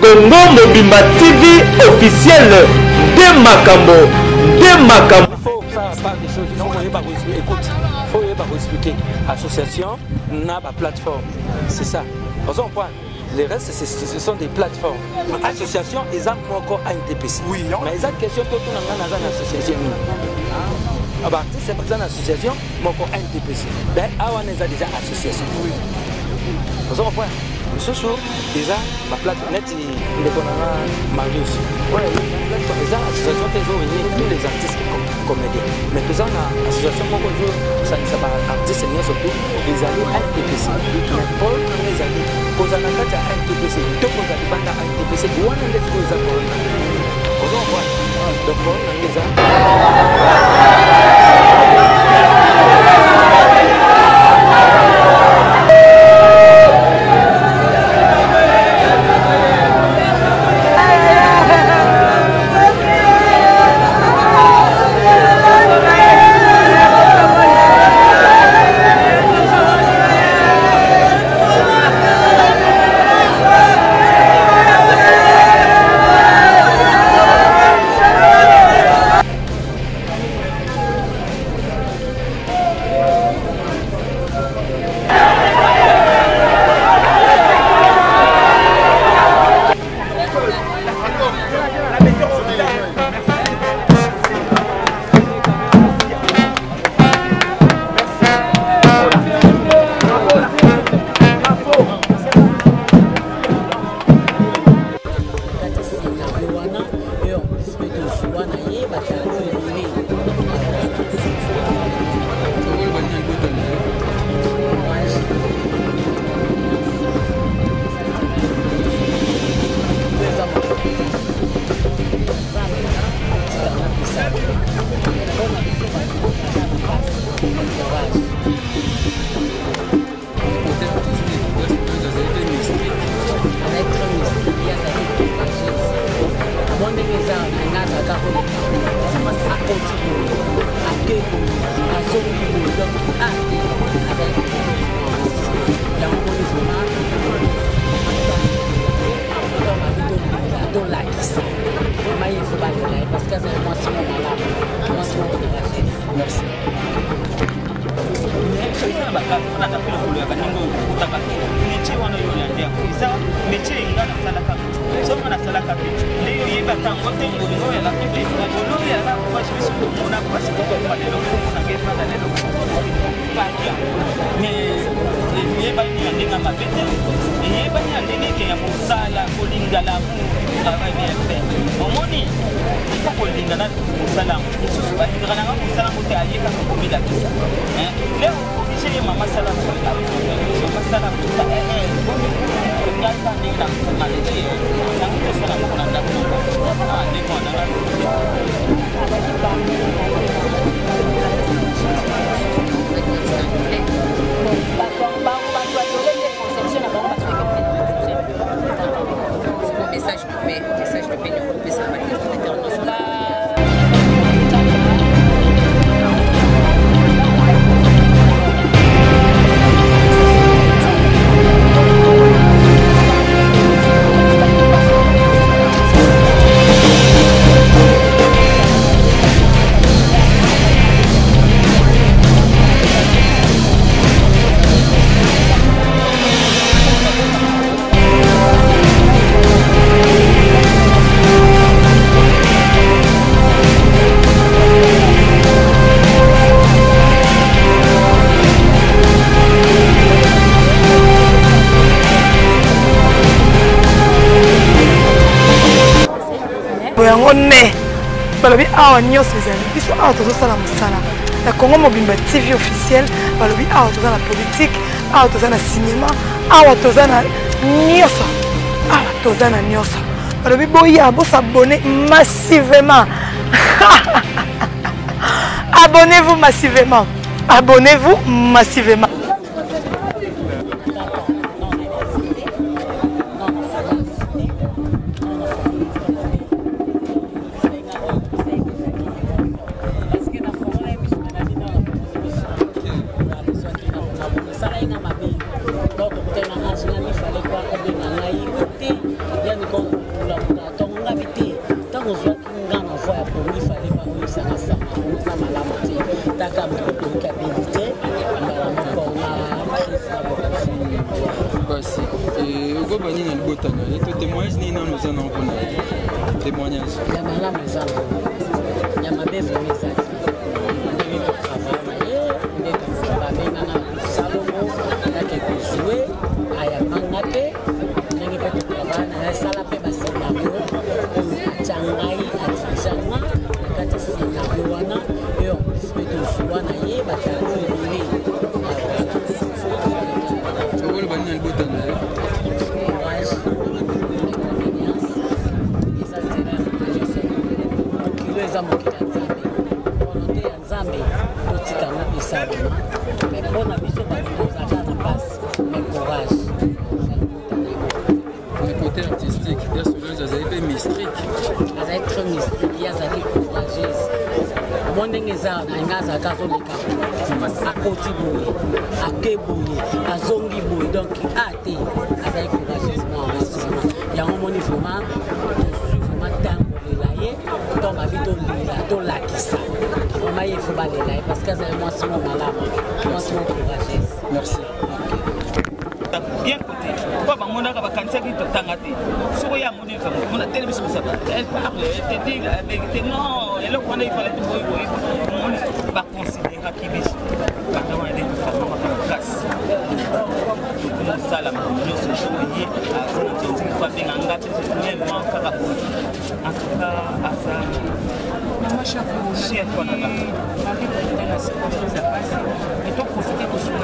Congo Mobimba TV officiel de Makambo. Faut ça pas des choses, non, écoute, faut pas expliquer. Association n'a pas plateforme, c'est ça. On point. Les restes, ce sont des plateformes. Association, ils ont encore un TPC. Oui, non. Mais ils ont question tout le monde dans une association. Ah bah, c'est pas une association, mais encore un TPC. Ben, on est déjà association. Oui. On point. Ce soir, déjà, ma plateforme, net, il est comme Marius. Ouais, déjà, l'association qui joue tous les artistes comédiens. Mais tout ça, l'association qui joue, ça ne pas artistes, mais surtout, les amis NTPC. Mais pour les amis, quand on a un NTPC, tout le monde a un NTPC, on a des choses à faire. On voit. Donc, on a déjà. balobi awa nyonso ezali biso awa tozosala mosala na Congo Mobimba TV officiel balobi awa toza na politique awa toza na cinéma awa toza na nyonso awa toza na nyonso balobi boya bosabone massivement abonnez-vous massivement yani ko la donc on a vite tant on soit ngana voix pour lui fallait pas on ça mala mati taka capacité basi oko bani na libotana eto témoignage ni na nous en mpona témoignage ya malamu ezango ya mabe vraiment ça ndenge ko travailler ndenge ko babenga na salomo ndenge ko jouer aya mangape ndenge ko travailler na sala pe ba scénario changai atijanga nakati scénario wana et en plus de jouer na ye ba travailler oko bani na libotana eza mokili ya nzambe volonté ya nzambe otikanga esalama mais mpona biso balingi ozalaka na mpasi mais courage le côté artistique ya Solange azali mpe mystique azali très mystique ye azali courageuse mo ndenge eza nalinga azalaka azoleka akoti boye ake boye azongi boye donc ate azali courageuse mwa wana yango moni vraiment donc ma vie to lakisa vraiment il faut balela parce que c'est moi c'est mon malade moi c'est mon courageuse merci bien côté quoi ba mona ka ba kanisa ki to tangate soko ya moni fa mona télévision ça elle parle elle te dit la vérité non elle ko na ifale to boy moni ba considérer ki bis ba kama ile fa ma casse la sala yo se choyer à ce que tu fa bien ngate c'est vraiment kaka en tout cas à ça moi chaque fois chez toi là ma vie dans la séquence ça passe et donc profiter de son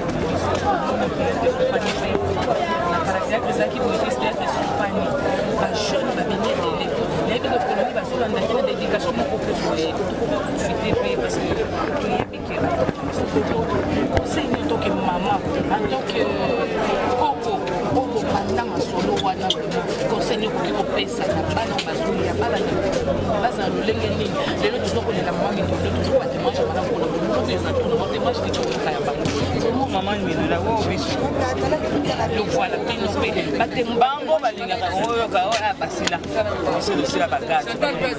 la caractère qui vous rester être soupani ba jeune ba benye les de colonie ba sur la dédication pour profiter parce que tu es piqué c'est en tant que maman en tant que pendant ma solo wana conseil ko pesa na bana bazuli ya bana baza lolenge nini lelo tuzokolela mama mingi tuzokuwa témoignage bana ko na témoignage de tout ya bana maman mingi la wo biso le voilà pe batembango balingaka oyo ka oya basila biso de sila bagazi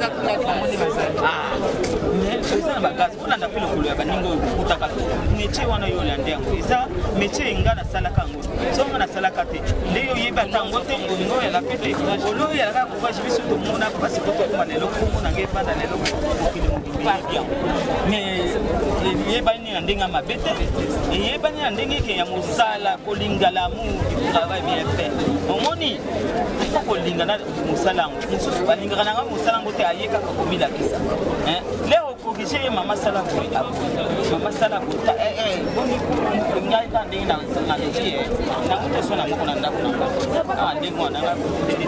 mais c'est ça bagazi on a appelé le baningo kutaka métier wana yo lande yango eza métier ngana salaka ngo so ngana salaka te ndeyo yeba tango te ngo ya la pete olo ya la ko bashi biso to mona parce que to kuma lelo ko na ngepa na lelo ko kile mo bien mais yeba ni ndenga mabete yeba ni ndenge ke ya musala ko lingala mu travail bien fait omoni ko lingana musala ngo mususu balingana nga musala ngo te ayeka ko komila kisa leo ko kije mama sala ko mama sala ko boni ngai ta ndenge na ngie na ko sona ngo na ndako na ndenge wana nga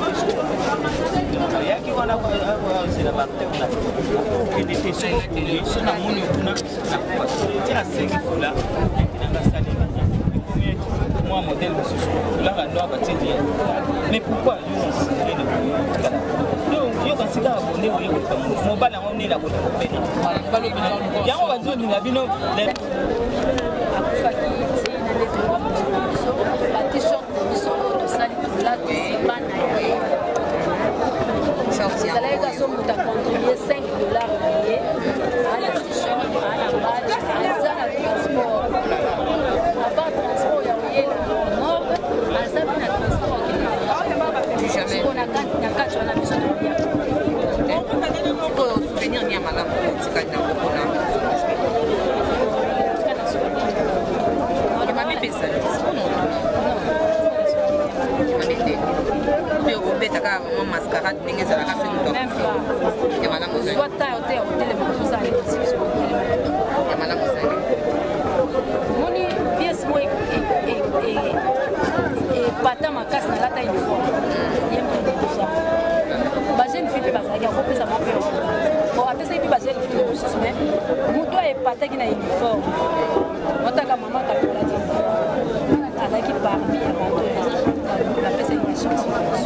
yaki wana ko sila bakte wana kidete so na moni kuna na kwa tena sengi fula na sali moi modèle de là on doit bâtir mais pourquoi yo quand c'est là abonné au mobile on est là pour il y a on va dire la bino mascarade ndenge ezalaka se moto ya malamu ozali ya malamu ozali moni pièce mo epata makasi nalata uniforme bajeune fille mpe bazalaki akopesa mo mpe bon apesaki mpe bajeune fille mosusu me moto epataki na uniforme otaka mama kakolati azalaki parmi ya bato apesaki na chance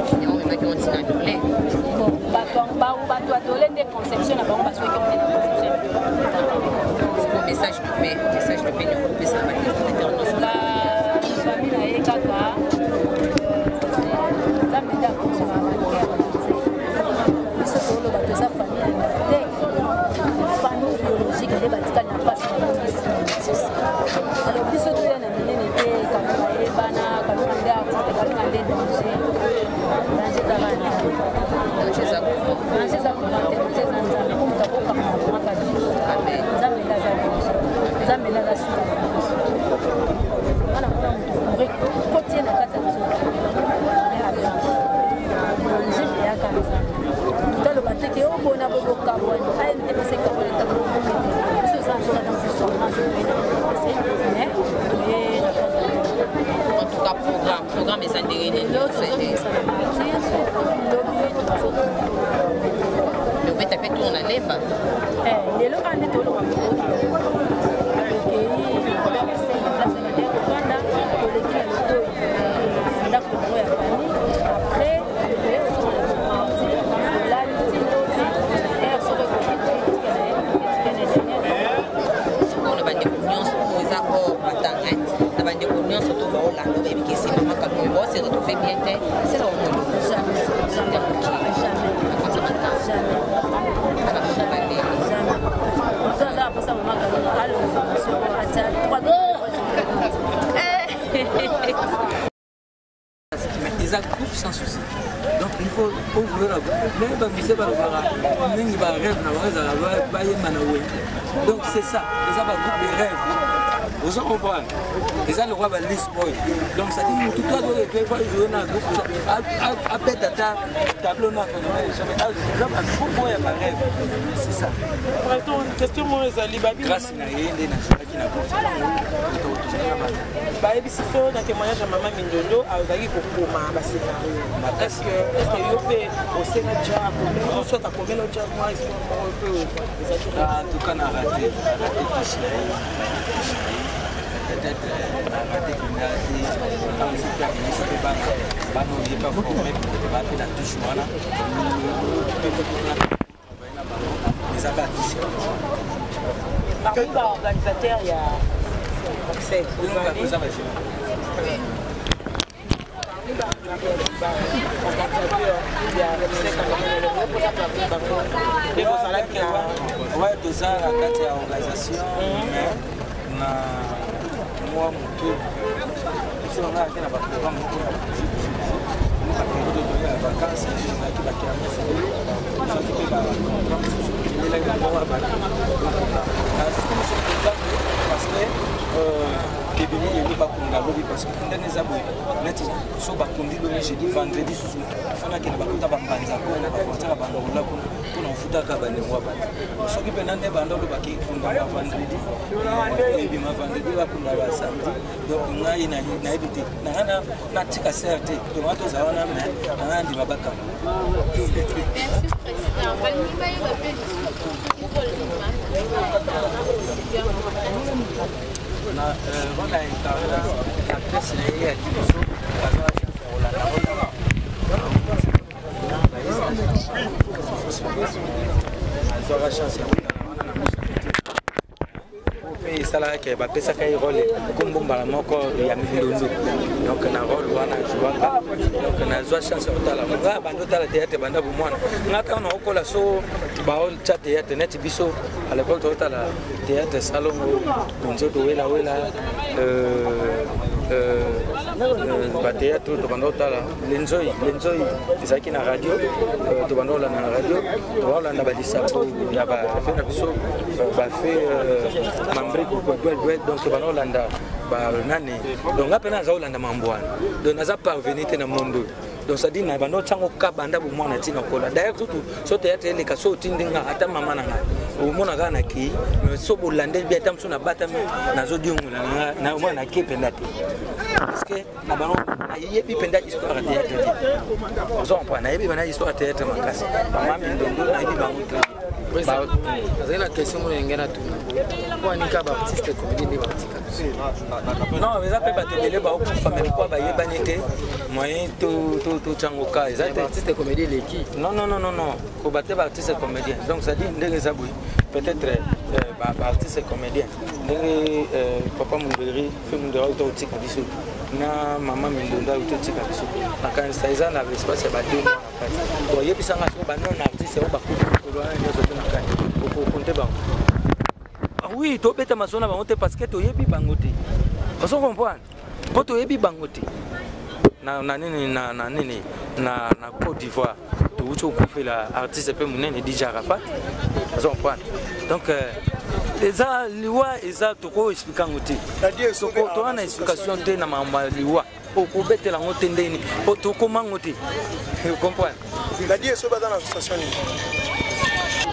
bato atole nde conception na bango basoki one na conception message de paix nyokopesa na famille na ye kaka nzambe nde akosaka En tout cas, programme et ça Ils groupe sans souci. Donc il faut ouvrir la bouche. Donc c'est ça, ils ont un groupe de rêves. Vous en comprenez? Ils ont le roi de l'esprit. Donc ça dit tout le monde peut jouer dans un groupe. À peine tableau n'a pas de rêve. C'est ça. Question moi grâce à si faut dans témoignage à maman Mindondo a osé pour ma scénario est-ce que yo peut au Sénégal on soit à combien de temps moi un peu en tout cas on a raté peut-être raté comme c'est pas nous pas formé pas la touche voilà les abattus parmi les organisateurs il y a c'est ouais tout ça la carte organisation na moi moto sur on a été na programme vacances na ki bakia parce que Kébéni est pas pour la lobby parce que dans les abos net so ba kondi do jeudi vendredi sous fana ke ba kuta ba mbanza ko na ba kuta ba ngola ko na ufuta ka ba ne mwa ba so ki penande ba ndo ba ki funda ba vendredi et bi ma vendredi ba kunda ba samedi donc ngai na ebite na ngana na tika certe to wato za wana me na ndi mabaka na wana ikaona na pesa ile ya kiso kaza kwa la azora chance et ça là que ba pesa kai rôle comme bomba moko ya Mindondo donc na rôle wana jouaka donc na zo chance otala nga bando tala théâtre banda bu mwana ngata na okola so ba ol chat théâtre net biso à l'époque otala théâtre salon bonzo to wela ba théâtre to bando tala lenzoi ezaki na radio to bando la na radio to wala na ba disapo ya ba fait na biso ba fait donc bana olanda ba nani donc apena za olanda mambwana donc naza parvenir te na mondo donc ça dit na bando tsango ka banda bu mwana tina kola d'ailleurs tout so théâtre ele ka so tindinga ata mama na nga o mona ga na ki so bolande bi ata mso na bata na zo diongula na mwana ke pendate parce que na bano na yebi pendate histoire théâtre on prend na yebi bana histoire théâtre makasi mama Mindondo na yebi bango c'est la question que je vais pour un artiste comédien des non mais ça peut pas te délai pour famille quoi ba yebanité moyen to changoka exact artiste comédien les qui non ko battre artiste comédien donc ça dit ndenge ça boui peut-être artiste comédien ndenge papa Munderi fait Munderi to tika biso na mama Mindondo to tika biso na quand ça ils en avait espace ba 2 mois après to yebi sanga so ba non artiste o ba oui, tu peux te masser na bangote parce que tu yebi bangote. On se comprend. Quand tu yebi bangote, na Côte d'Ivoire, tu vois que l'artiste peut mener déjà Rafat. On se comprend. Donc eza liwa eza toko expliquer ngote. Soko to ana explication te na mamba liwa. Oko betela ngote ndeni. Toko mangote. Tu comprends? La die so ba dans l'association.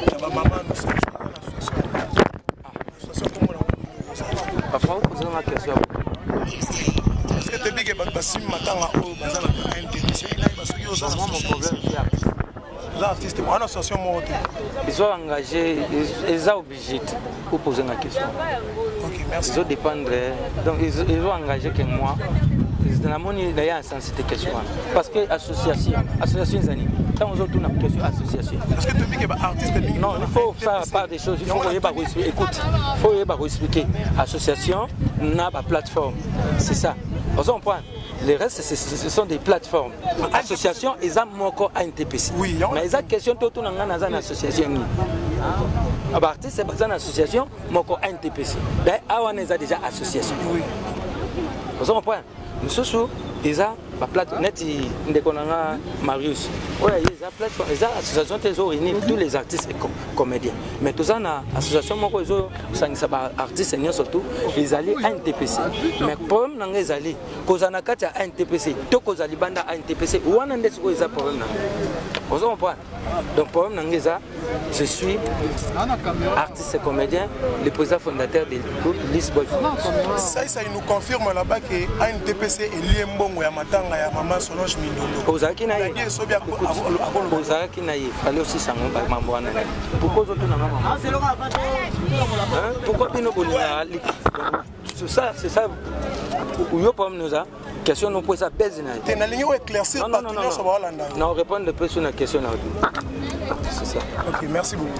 Parfois, vous posez ma question. Est-ce que tu dis que Bassim Matanga ou Bazala a intéressé? Moi, mon problème, c'est les artistes, moi, l'association Moroté. ils sont engagés, ils sont obligés pour poser ma question. Ok, merci. Ils ont dépendre, donc ils ont engagé que moi. D'ailleurs, cette question. Parce que association, Zani, quand on a une question association. Est-ce que tu dis que les artistes non, il faut faire part des choses. Il faut expliquer. Écoute, il faut expliquer. Association, n'a pas plateforme. C'est ça. On prend. Les restes, ce sont des plateformes. Association, ils ont encore un TPC. Oui, mais ils ont question tout le monde dans une association. Les artistes, c'est pas une association, mais encore un TPC. D'ailleurs, on a déjà association. Oui. On prend. Nous ils ont la plateforme, Marius. Oui, ils ont la plateforme, ils ont l'association qui réunit tous les artistes et comédiens. Mais tous les associations, ils ont artistes surtout, ils allaient à un TPC. Mais le problème, c'est qu'ils allaient, quand ils ont un TPC, tout qu'ils allaient à un TPC, où on a un problème. Vous comprenez? Donc, le problème, je suis artiste et comédien, le président fondateur du groupe Lisboy. Ça, il nous confirme là-bas que ANTPC est lié mbongo ya matanga ya maman Solange Mindondo. Ozaki na ye. Ozaki na ye. Fallait aussi sango ba mambo wana. Pourquoi autres na maman? Pourquoi bino bolinga? Ça, c'est ça. Uyo pom nous a question nous pose ça baise na. Tu na ligne éclaircir pas tout ça va Hollande. Non, répondre de plus sur la question là. C'est ça. OK, merci beaucoup.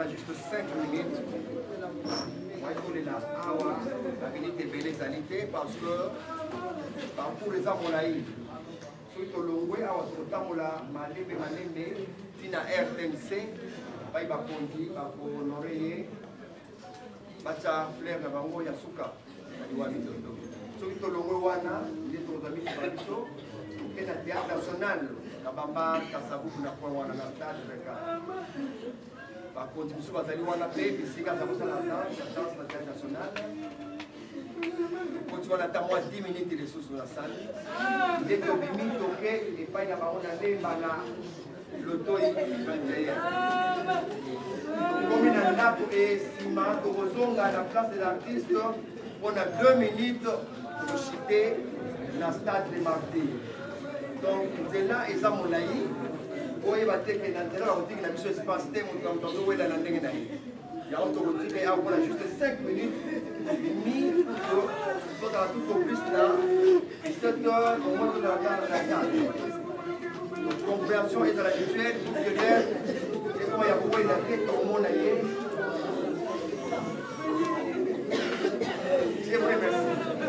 juste 5 minutes. Moi, je voulais la awa, la minute belle qualité parce que parcours les amolaïs. Surtout le loué, awa sotamola, malembe, tina RTNC, pas y va conduire, va honorer, bacha fleur na bango ya suka, surtout le loué wana, il est aux amis de Baliso, et la théâtre national, la bamba, Kassabou, na point wana na stade, par contre, je suis allé voir la paix, ici, quand ça la danse nationale. Quand tu vas attendre 10 minutes de ressources dans la salle, dès que tu es toqué, et pas y avoir l'auto est 21. Comme il y a là pour estimer, tu à la place de l'artiste, on a 2 minutes pour chuter dans le stade de Martyrs. Donc, c'est là, et ça, mon aïe. Oui, va te que dans la boutique, la mission espace thème, on va où est la langue. Il y a autre boutique, et on a juste 5 minutes, mis pour dans tout au plus là, 17 heures, au moins de la carte. Donc, compréhension est à la visuelle, tout le derrière, et quand il y a beaucoup de la tête, au monde ailleurs. Je vous remercie.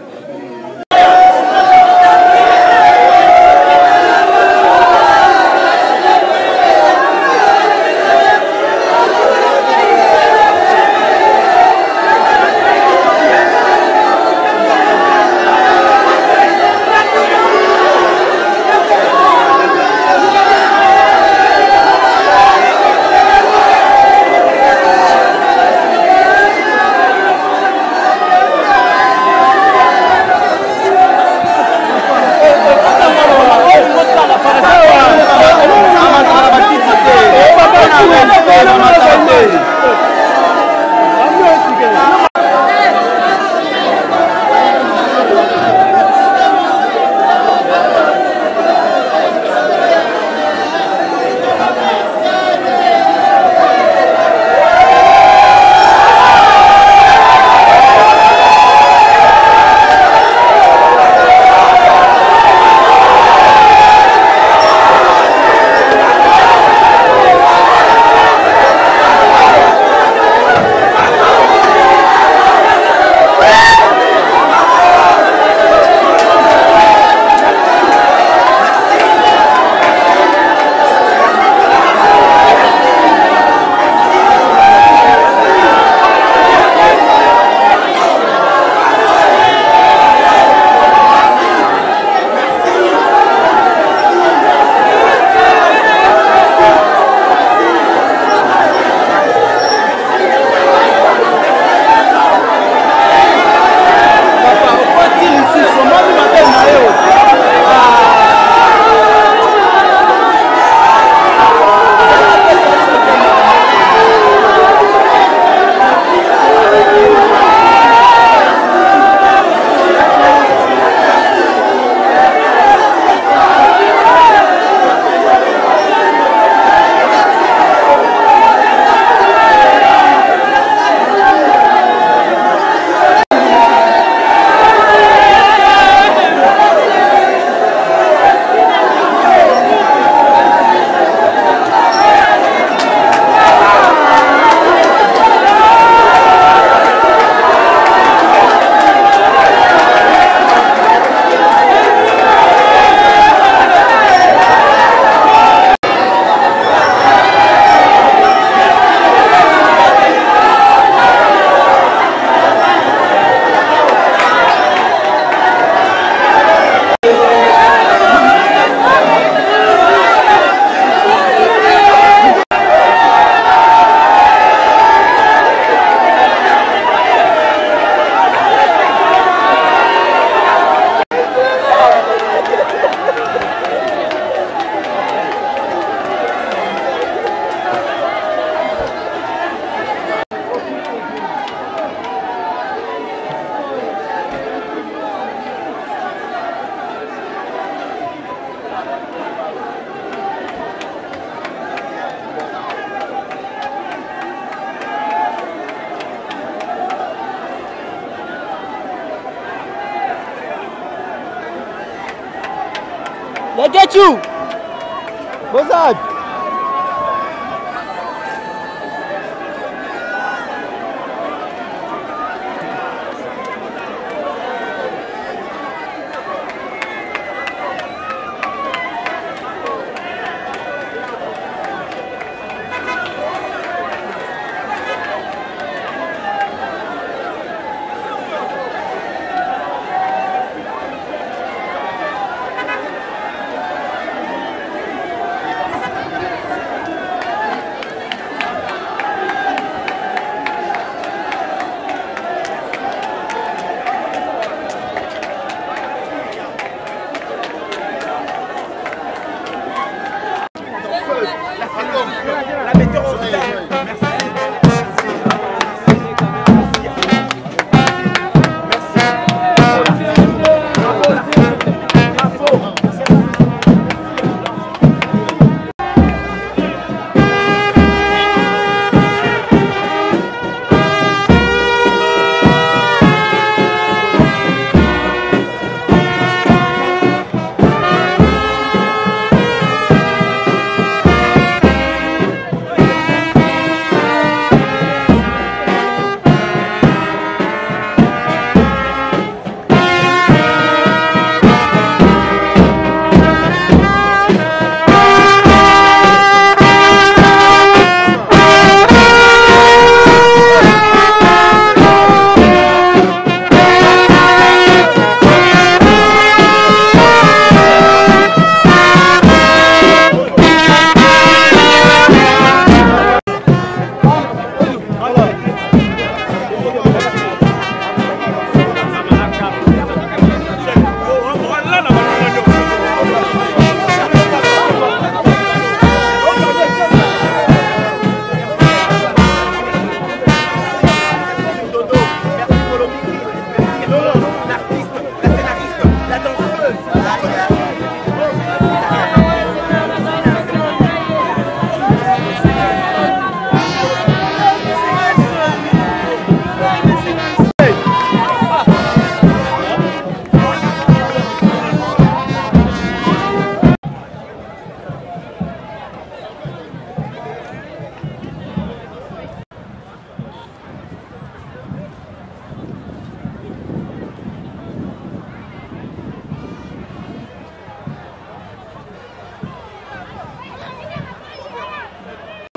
They get you. What's up?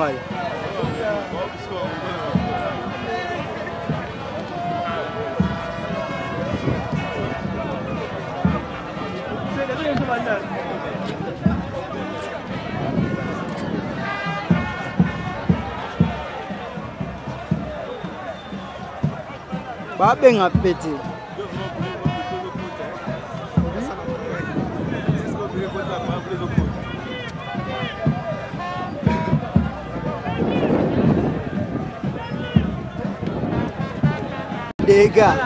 Babenga pété. Des gars.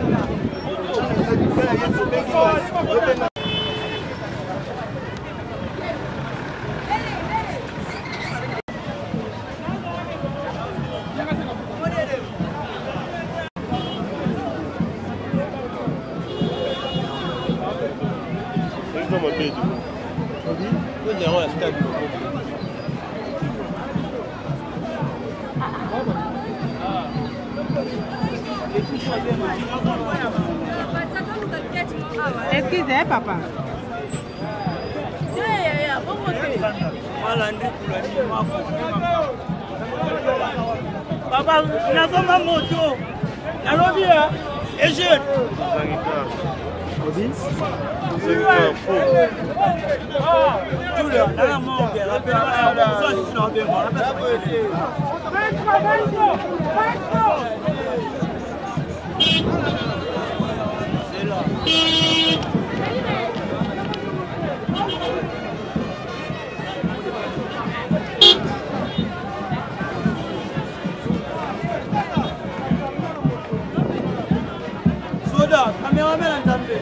Excusez, papa. Papa, il a comme un moto. Alors, bien, et jeune. Soda, caméraman entendez.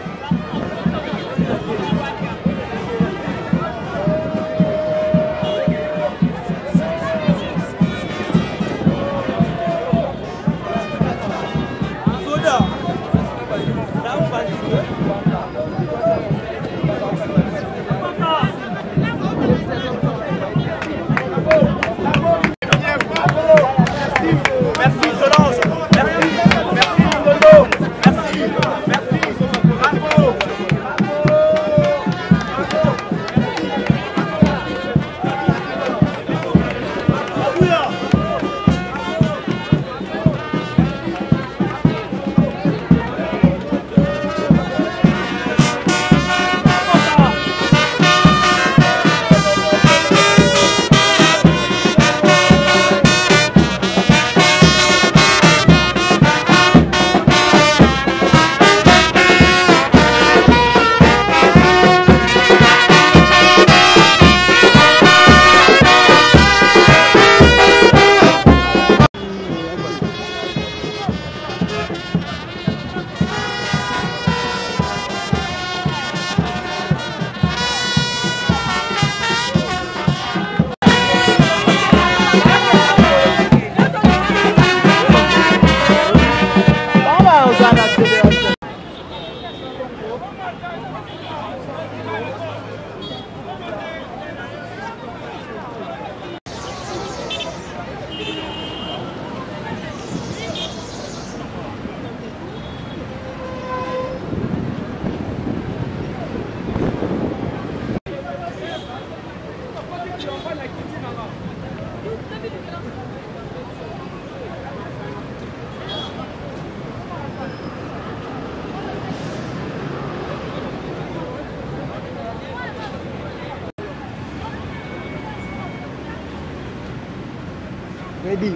Ready?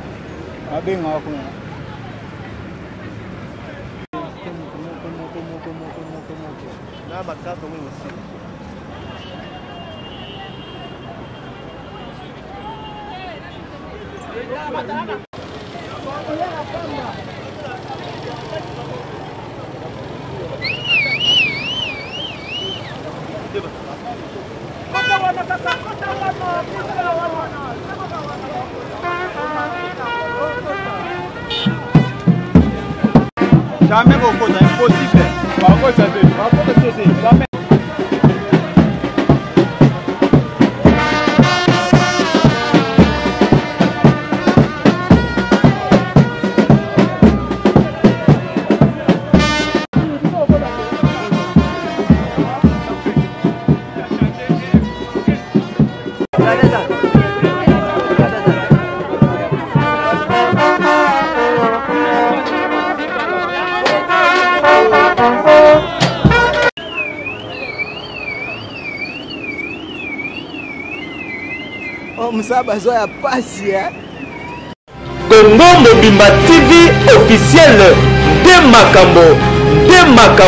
Abeng aku. Là, ma carte, oui aussi. Jamais beaucoup, c'est impossible. Par contre, ça fait. Par contre, c'est jamais. ça bazo ya pasi Congo Mobimba TV officiel de Makambo